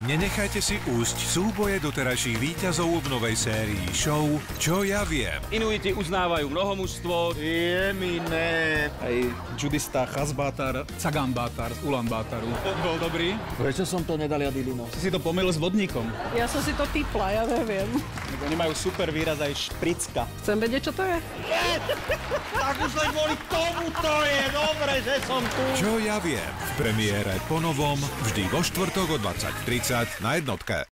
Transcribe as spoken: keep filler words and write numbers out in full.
Nenechajte si úsť súboje doterajších víťazov v novej sérii show Čo ja viem. Inuiti uznávajú mnohomužstvo. Jemine. Aj judista Chasbátar, Cagambátar z Ulanbátaru. Bol dobrý. Prečo som to nedal Jadilino? Si to pomýlil s vodníkom. Ja som si to typla, ja neviem. Oni majú super výraz aj špricka. Chcem vedieť, čo to je? Tak už len kvôli tomu to je dobre, že som tu. Čo ja viem. V premiére po novom vždy vo štvrtok o dvadsať tridsať na jednotke.